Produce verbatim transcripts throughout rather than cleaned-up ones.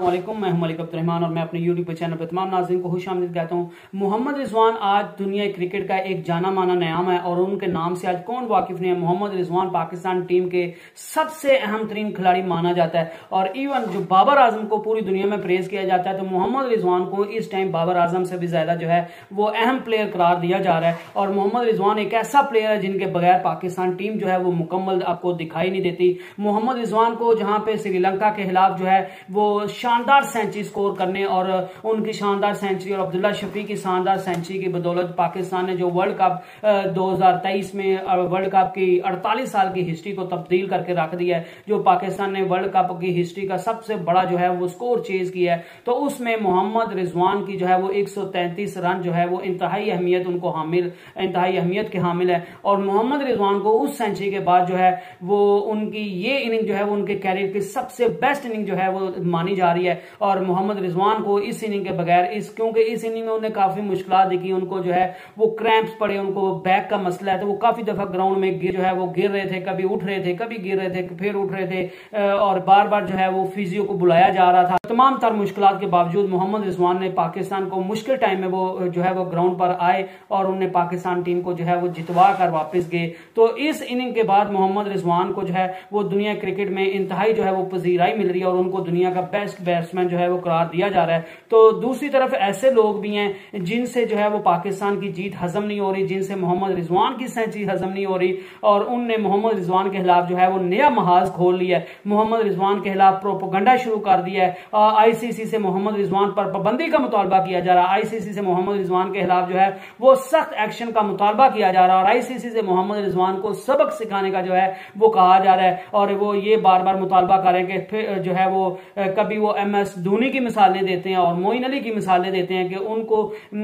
वालेकुम, मैं हूं मलिक अब्दुर्रहमान और मैं अपने यूट्यूब चैनल पर तमाम नाज़रीन को खुशामदीद कहता हूं। मोहम्मद रिजवान आज दुनिया क्रिकेट का एक जाना माना नाम है और उनके नाम से आज कौन वाकिफ नहीं है। मोहम्मद रिजवान पाकिस्तान टीम के सबसे अहम तरीन खिलाड़ी माना जाता है और इवन जो बाबर आजम को पूरी दुनिया में प्रेज किया जाता है, तो मोहम्मद रिजवान को इस टाइम बाबर आजम से भी ज्यादा जो है वो अहम प्लेयर करार दिया जा रहा है। और मोहम्मद रिजवान एक ऐसा प्लेयर है जिनके बगैर पाकिस्तान टीम जो है वो मुकम्मल आपको दिखाई नहीं देती। मोहम्मद रिजवान को जहां पे श्रीलंका के खिलाफ जो है वो शानदार सेंचुरी स्कोर करने और उनकी शानदार सेंचुरी और अब्दुल्ला शफी की शानदार सेंचुरी की बदौलत पाकिस्तान ने जो वर्ल्ड कप दो हज़ार तेईस में वर्ल्ड कप की अड़तालीस साल की हिस्ट्री को तब्दील करके रख दिया है। जो पाकिस्तान ने वर्ल्ड कप की हिस्ट्री का सबसे बड़ा जो है वो स्कोर चेज किया है, तो उसमें मोहम्मद रिजवान की जो है वो एक सौ तैंतीस रन जो है वो इंतहाई अहमियत उनको हामिल इंतहाई अहमियत के हामिल है। और मोहम्मद रिजवान को उस सेंचुरी के बाद जो है वो उनकी ये इनिंग जो है वो उनके कैरियर की सबसे बेस्ट इनिंग जो है वो मानी जा रही है। और मोहम्मद रिजवान को इस इनिंग के बगैर इस क्योंकि इस इनिंग में उन्हें काफी मुश्किल देखी, उनको जो है वो क्रैम्प्स पड़े, उनको बैक का मसला है, तो वो काफी दफा ग्राउंड में गिर जो है वो गिर रहे थे, कभी उठ रहे थे, कभी गिर रहे थे, फिर उठ रहे थे और बार बार जो है वो फिजियो को बुलाया जा रहा था। तमाम तर मुश्किलात के बावजूद मोहम्मद रिजवान ने पाकिस्तान को मुश्किल टाइम में वो जो है वो ग्राउंड पर आए और उन्होंने पाकिस्तान टीम को जो है वो जितवा कर वापस गए। तो इस इनिंग के बाद मोहम्मद रिजवान को जो है वो दुनिया क्रिकेट में इंतहाई जो है वो पजीराई मिल रही है और उनको दुनिया का बेस्ट बैट्समैन जो है वो करार दिया जा रहा है। तो दूसरी तरफ ऐसे लोग भी हैं जिनसे जो है वो पाकिस्तान की जीत हजम नहीं हो रही, जिनसे मोहम्मद रिजवान की सेंचुरी हजम नहीं हो रही और उनने मोहम्मद रिजवान के खिलाफ जो है वो नया महाज खोल लिया है। मोहम्मद रिजवान के खिलाफ प्रोपोगंडा शुरू कर दिया है। आईसीसी से मोहम्मद रिजवान पर पाबंदी का मुतालबा किया जा रहा है। आईसीसी से मोहम्मद रिजवान के खिलाफ जो है वो सख्त एक्शन का मुतालबा किया जा रहा है और आईसीसी से मोहम्मद रिजवान को सबक सिखाने का जो है वो कहा जा रहा है। और वो ये बार बार मुतालबा करेंगे, फिर जो है वो कभी वो एम एस धोनी की मिसालें देते हैं और मोइन अली की मिसालें देते हैं कि उनको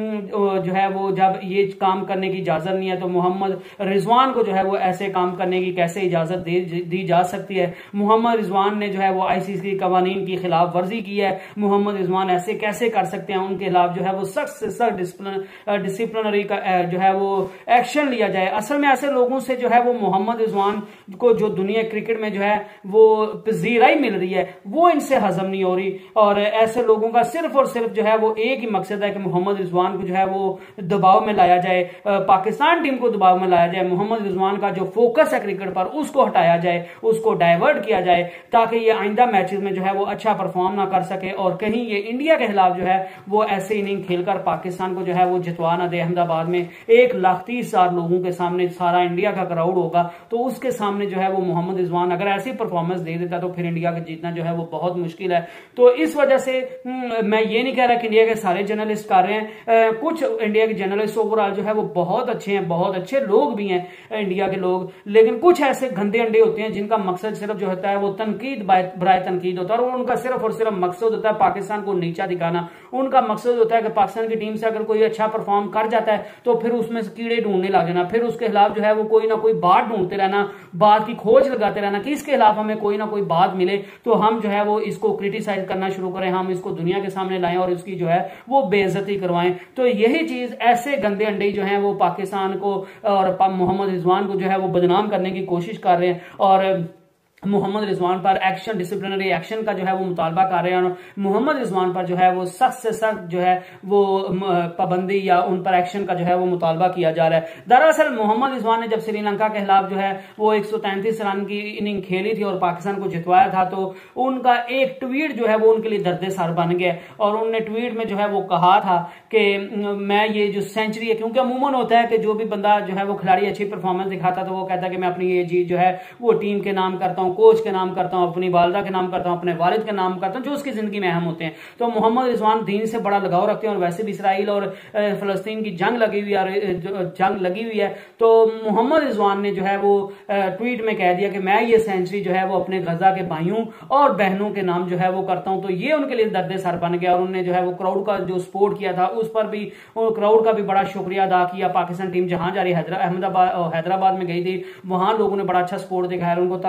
जो है वो जब ये काम करने की इजाजत नहीं है तो मोहम्मद रिजवान को जो है वो ऐसे काम करने की कैसे इजाजत दे दी जा सकती है। मोहम्मद रिजवान ने जो है वो आईसीसी के कवानीन की खिलाफ वर्जी की है, मोहम्मद रिजवान ऐसे कैसे कर सकते हैं, उनके खिलाफ जो है वो सख्त से सख्त डिसिप्लिनरी का जो है वो एक्शन लिया जाए। असल में ऐसे लोगों से जो है वो मोहम्मद रिजवान को जो दुनिया क्रिकेट में जो है वो पजीराई मिल रही है वो इनसे हजम नहीं हो रही। और ऐसे लोगों का सिर्फ और सिर्फ जो है वो एक ही मकसद है कि मोहम्मद रिजवान को जो है वो दबाव में लाया जाए, पाकिस्तान टीम को दबाव में लाया जाए, मोहम्मद रिजवान का जो फोकस है क्रिकेट पर उसको हटाया जाए, उसको डाइवर्ट किया जाए ताकि ये आइंदा मैचेस में जो है वो अच्छा परफॉर्म ना कर सके और कहीं ये इंडिया के खिलाफ जो है वो ऐसे इनिंग खेलकर पाकिस्तान को जो है वो जितवा ना दे। अहमदाबाद में एक लाख तीस हजार लोगों के सामने सारा इंडिया का क्राउड होगा, तो उसके सामने जो है वो मोहम्मद रिजवान अगर ऐसी परफॉर्मेंस दे देता तो फिर इंडिया का जीतना जो है वो बहुत मुश्किल है। तो इस वजह से मैं ये नहीं कह रहा कि इंडिया के सारे जर्नलिस्ट कर रहे हैं, कुछ इंडिया के जर्नलिस्ट ओवरऑल जो है वो बहुत अच्छे हैं, बहुत अच्छे लोग भी हैं इंडिया के लोग, लेकिन कुछ ऐसे गंदे अंडे होते हैं जिनका मकसद सिर्फ जो होता है वो तनकीद बराए तनकीद होता है और उनका सिर्फ और सिर्फ मकसद होता है पाकिस्तान को नीचा दिखाना। उनका मकसद होता है कि पाकिस्तान की टीम से अगर कोई अच्छा परफॉर्म कर जाता है तो फिर उसमें से कीड़े ढूंढने लग जाना, फिर उसके खिलाफ जो है वो कोई ना कोई बात ढूंढते रहना, बात की खोज लगाते रहना कि इसके खिलाफ हमें कोई ना कोई बात मिले तो हम जो है वो इसको क्रिटिसाइज करना शुरू करें, हम इसको दुनिया के सामने लाएं और इसकी जो है वो बेइज्जती करवाएं। तो यही चीज ऐसे गंदे अंडे जो हैं वो पाकिस्तान को और मोहम्मद रिजवान को जो है वो बदनाम करने की कोशिश कर रहे हैं और मोहम्मद रिजवान पर एक्शन डिसिप्लिनरी एक्शन का जो है वो मुतालबा कर रहे हैं और मोहम्मद रिजवान पर जो है वो सख्त से सख्त जो है वो पाबंदी या उन पर एक्शन का जो है वो मुतालबा किया जा रहा है। दरअसल मोहम्मद रिजवान ने जब श्रीलंका के खिलाफ जो है वो एक सौ तैंतीस रन की इनिंग खेली थी और पाकिस्तान को जितवाया था, तो उनका एक ट्वीट जो है वो उनके लिए दर्द सर बन गया और उन्होंने ट्वीट में जो है वो कहा था कि मैं ये जो सेंचुरी है, क्योंकि अमूमन होता है कि जो भी बंदा जो है वो खिलाड़ी अच्छी परफॉर्मेंस दिखाता तो वो कहता है कि मैं अपनी ये जीत जो है वो टीम के नाम करता हूँ, कोच के नाम करता हूं, अपनी वालिदा के नाम करता हूं, अपने वालिद के नाम करता हूं, जो उसकी जिंदगी में अहम होते हैं। तो मोहम्मद रिजवान दीन से बड़ा लगाव रखते हैं और वैसे भी इसराइल और फलस्तीन की जंग लगी हुई है जंग लगी हुई है तो मोहम्मद रिजवान ने जो है वो ट्वीट में कह दिया कि मैं ये सेंचुरी जो है वो अपने गजा के भाइयों और बहनों के नाम जो है वो करता हूं। तो ये उनके लिए दर्द सर बन गया और उन्होंने जो है वो क्राउड का जो सपोर्ट किया था उस पर भी क्राउड का भी बड़ा शुक्रिया अदा किया। पाकिस्तान टीम जहां जा रही अहमदाबाद हैदराबाद में गई थी, वहां लोगों ने बड़ा अच्छा सपोर्ट दिखाया, उनको तरह तरह के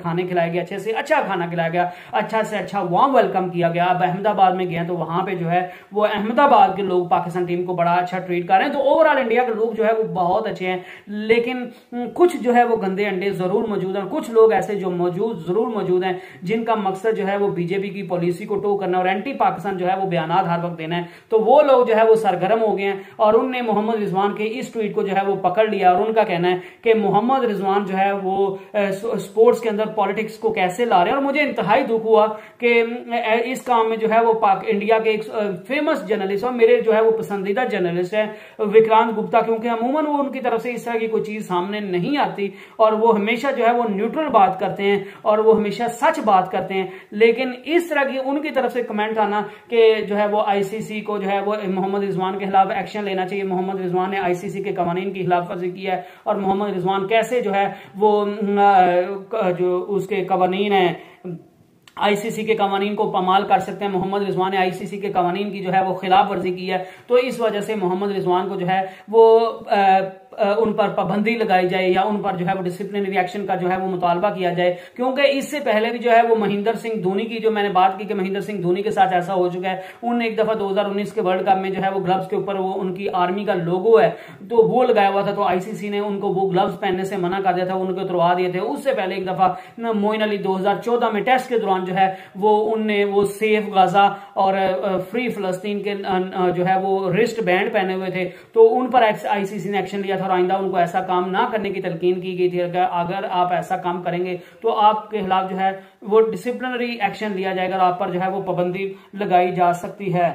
खाने खिलाए गए, अच्छे से अच्छा खाना खिलाया गया, अच्छा से अच्छा वार्म वेलकम किया गया। अब अहमदाबाद में गए तो वहां पे जो है वो अहमदाबाद के लोग पाकिस्तान टीम को बड़ा अच्छा ट्रीट कर रहे हैं। तो ओवरऑल इंडिया के लोग जो है वो बहुत अच्छे हैं, लेकिन कुछ जो है वो गंदे अंडे जरूर मौजूद हैं, कुछ लोग ऐसे जो मौजूद जरूर मौजूद हैं जिनका मकसद जो है वो बीजेपी की पॉलिसी को टो करना और एंटी पाकिस्तान जो है वो बयान हर वक्त देना है। तो वो लोग जो है वो सरगर्म हो गए हैं और उनने मोहम्मद रिजवान के इस ट्वीट को जो है वो पकड़ लिया और उनका कहना है कि मोहम्मद रिजवान जो है वो स्पोर्ट्स के अंदर पॉलिटिक्स को कैसे ला रहे हैं। और मुझे इंतहाई दुख हुआ कि इस काम में जो है वो पाक इंडिया के एक फेमस जर्नलिस्ट और मेरे जो है वो पसंदीदा जर्नलिस्ट है विक्रांत गुप्ता, क्योंकि अमूमन वो उनकी तरफ से इस तरह की कोई चीज सामने नहीं आती और वो हमेशा जो है वो न्यूट्रल बात करते हैं और वो हमेशा सच बात करते हैं। लेकिन इस तरह की उनकी तरफ से कमेंट आना कि जो है वो आईसीसी को जो है वो मोहम्मद रिजवान के खिलाफ एक्शन लेना चाहिए, मोहम्मद रिजवान ने आईसीसी के कवानीन की खिलाफ वर्जी की है और मोहम्मद रिजवान कैसे जो है वो जो उसके कवानीन है आईसीसी के कवानीन को पामाल कर सकते हैं। मोहम्मद रिजवान ने आईसीसी के कवानीन की जो है वो खिलाफ वर्जी की है, तो इस वजह से मोहम्मद रिजवान को जो है वो आ, उन पर पाबंदी लगाई जाए या उन पर जो है वो डिसिप्लिनरी एक्शन का जो है वो मुतालबा किया जाए। क्योंकि इससे पहले भी जो है वो महेंद्र सिंह धोनी की जो मैंने बात की कि महेंद्र सिंह धोनी के साथ ऐसा हो चुका है, उन एक दफा दो हज़ार उन्नीस के वर्ल्ड कप में जो है वो ग्लव्स के ऊपर वो उनकी आर्मी का लोगो है तो वो लगाया हुआ था, तो आईसीसी ने उनको वो ग्लव्स पहनने से मना कर दिया था, उनको उतरवा दिए थे। उससे पहले एक दफा मोइन अली दो हजार चौदह में टेस्ट के दौरान जो है वो उनने वो सेफ गाजा और फ्री फलस्तीन के जो है वो रिस्ट बैंड पहने हुए थे, तो उन पर आईसीसी ने एक्शन लिया था और आइंदा उनको ऐसा काम ना करने की तलकीन की गई थी। अगर आप ऐसा काम करेंगे तो आपके खिलाफ जो है वो डिसिप्लिनरी एक्शन लिया जाएगा और आप पर जो है वो पाबंदी लगाई जा सकती है।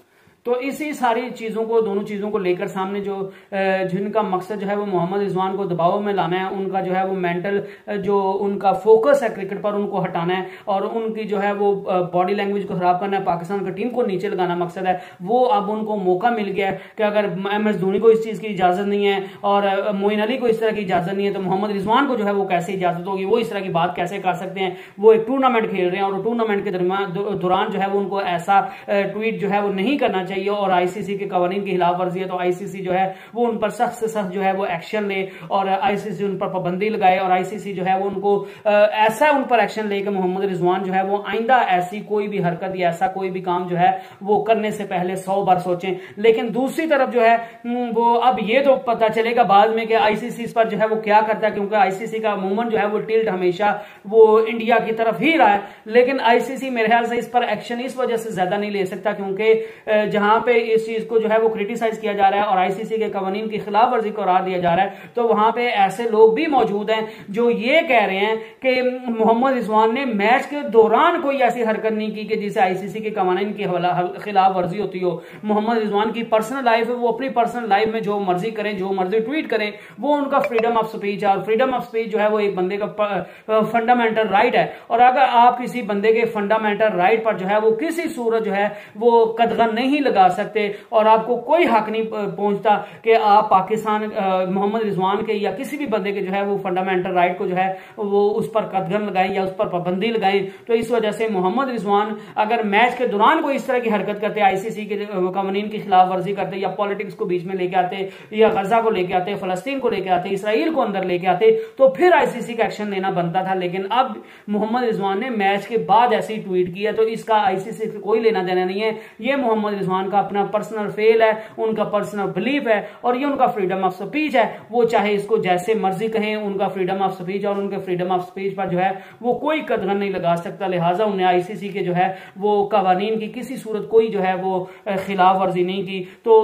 तो इसी सारी चीजों को दोनों चीजों को लेकर सामने जो जिनका मकसद जो है वो मोहम्मद रिजवान को दबाव में लाना है, उनका जो है वो मेंटल जो उनका फोकस है क्रिकेट पर उनको हटाना है और उनकी जो है वो बॉडी लैंग्वेज को खराब करना है, पाकिस्तान की टीम को नीचे लगाना मकसद है। वो अब उनको मौका मिल गया है कि अगर एम एस धोनी को इस चीज की इजाजत नहीं है और मोइन अली को इस तरह की इजाजत नहीं है तो मोहम्मद रिजवान को जो है वो कैसे इजाजत होगी, वो इस तरह की बात कैसे कर सकते हैं। वो एक टूर्नामेंट खेल रहे हैं और टूर्नामेंट के दौरान जो है वो उनको ऐसा ट्वीट जो है वो नहीं करना चाहिए और आईसीसी के कवानीन की खिलाफ वर्जी है तो आईसीसी जो है वो उन पर सख्त से सख्त जो है वो एक्शन ले और आईसीसी उन पर पाबंदी लगाए और आईसीसी जो है वो उनको ऐसा उन पर एक्शन ले कि मोहम्मद रिजवान जो है वो आइंदा ऐसी कोई भी हरकत या ऐसा कोई भी काम जो है वो करने से पहले सौ बार सोचें। लेकिन दूसरी तरफ जो है वो अब ये तो पता चलेगा बाद में कि आईसीसी इस पर जो है वो क्या करता है, क्योंकि आईसीसी का अमूमन जो है वो टिल्ट हमेशा वो इंडिया की तरफ ही रहा है। लेकिन आईसीसी मेरे ख्याल से इस पर एक्शन इस वजह से ज्यादा नहीं ले सकता क्योंकि जहां पे इस चीज को जो है वो क्रिटिसाइज किया जा रहा है और आईसीसी के कवानीन की खिलाफ वर्जी को करार दिया जा रहा है, तो वहां पे ऐसे लोग भी मौजूद हैं जो ये कह रहे हैं कि मोहम्मद रिजवान ने मैच के दौरान कोई ऐसी हरकत नहीं की कि जिसे आईसीसी के कवानीन की खिलाफ वर्जी होती हो। मोहम्मद रिजवान की पर्सनल लाइफ है, वो अपनी पर्सनल लाइफ में जो मर्जी करें, जो मर्जी ट्वीट करें, वो उनका फ्रीडम ऑफ स्पीच है और फ्रीडम ऑफ स्पीच जो है वो एक बंदे का फंडामेंटल राइट है। और अगर आप किसी बंदे के फंडामेंटल राइट पर जो है वो किसी सूरत जो है वो कदगन नहीं लगा सकते और आपको कोई हक नहीं पहुंचता कि आप पाकिस्तान मोहम्मद रिजवान के या किसी भी बंदे के जो है वो फंडामेंटल राइट को जो है वो उस पर कदगन लगाएं या उस पर पाबंदी लगाएं। तो इस वजह से मोहम्मद रिजवान अगर मैच के दौरान कोई इस तरह की हरकत करते, आईसीसी के कवानीन की खिलाफ वर्जी करते या पॉलिटिक्स को बीच में लेके आते या गजा को लेके आते, फलस्तीन को लेके आते, इसराइल को अंदर लेके आते, तो फिर आईसीसी का एक्शन लेना बनता था। लेकिन अब मोहम्मद रिजवान ने मैच के बाद ऐसी ट्वीट की है तो इसका आईसीसी से कोई लेना देना नहीं है। ये मोहम्मद रिजवान का अपना पर्सनल फेल है, उनका पर्सनल बिलीफ है और ये उनका फ्रीडम ऑफ स्पीच है। वो चाहे इसको जैसे मर्जी कहें, उनका फ्रीडम ऑफ स्पीच और उनके फ्रीडम ऑफ स्पीच पर जो है वो कोई कदगन नहीं लगा सकता। लिहाजा उन्हें आईसीसी के जो है वो कवानीन की किसी सूरत कोई जो है वो खिलाफ वर्जी नहीं की। तो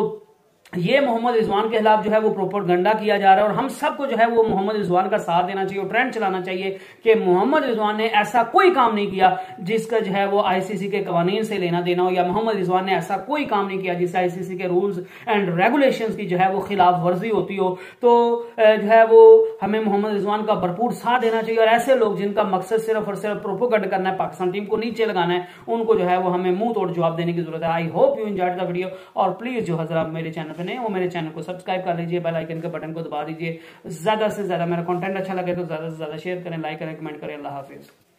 ये मोहम्मद रिजवान के खिलाफ जो है वो प्रोपेगेंडा किया जा रहा है और हम सबको जो है वो मोहम्मद रिजवान का साथ देना चाहिए और ट्रेंड चलाना चाहिए कि मोहम्मद रिजवान ने ऐसा कोई काम नहीं किया जिसका जो है वो आईसीसी के कवानीन से लेना देना हो, या मोहम्मद रिजवान ने ऐसा कोई काम नहीं किया जिससे आईसीसी के रूल्स एंड रेगुलेशंस की जो है वो खिलाफ वर्जी होती हो। तो जो है वो हमें मोहम्मद रिजवान का भरपूर साथ देना चाहिए और ऐसे लोग जिनका मकसद सिर्फ और सिर्फ प्रोपेगेंडा करना है, पाकिस्तान टीम को नीचे लगाना है, उनको जो है वो हमें मुंह तोड़ जवाब देने की जरूरत है। I hope you enjoyed the video और प्लीज जो हजरा मेरे चैनल पे नहीं वो मेरे चैनल को सब्सक्राइब कर लीजिए, बेल आइकन के बटन को दबा दीजिए। ज्यादा से ज्यादा मेरा कंटेंट अच्छा लगे तो ज्यादा से ज्यादा शेयर करें, लाइक करें, कमेंट करें। अल्लाह हाफिज।